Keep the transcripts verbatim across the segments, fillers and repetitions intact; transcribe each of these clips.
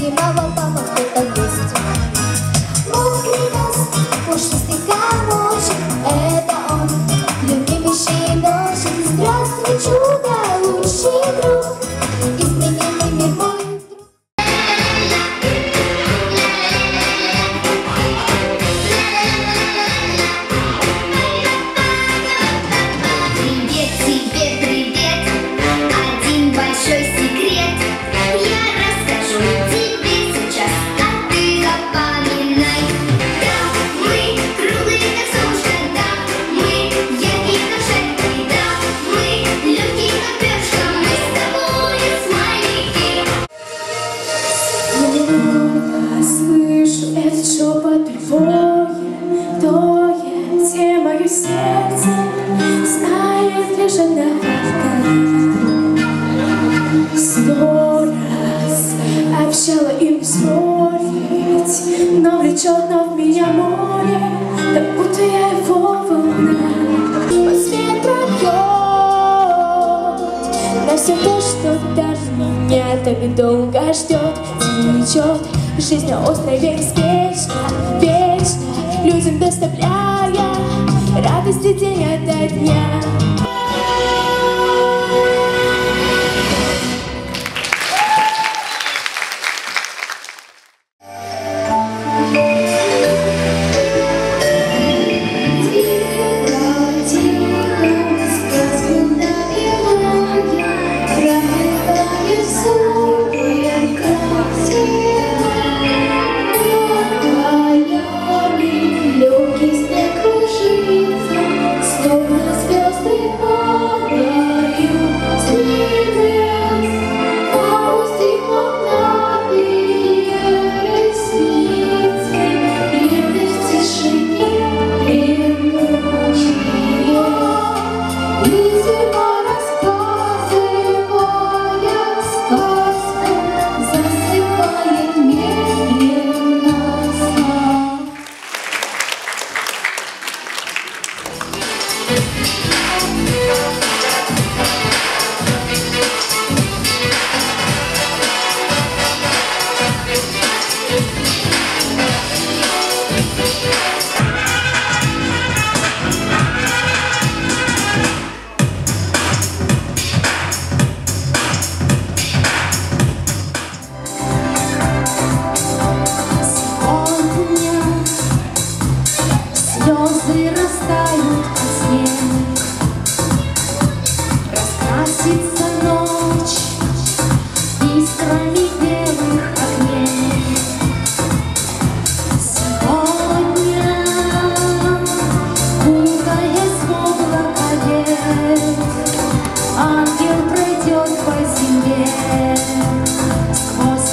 зимовал помог где-то вместе. Мокрый нос, пушистый комочек, это он, любимейший ножик. Здравствуй, чудо, лучший друг, измененный мир мой. Слышу этот шепот твое, тое, где мое сердце знает лишь одного. Сто раз обещала им спорить, но влечет на меня море, как будто я его волна. Свет пройдет на все то, что даже меня так долго ждет. Течет жизнь острая, бесконечно, вечно, людям доставляя радости день ото дня. Слезы растают по снегу, раскрасится ночь искрами белых огней. Сегодня, кутаясь в облако лет, ангел пройдет по земле сквозь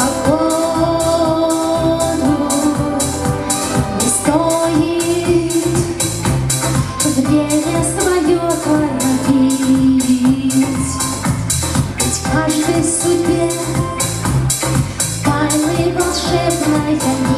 непогоду. Не стоит время свое торопить, ведь в каждой судьбе тайны волшебная.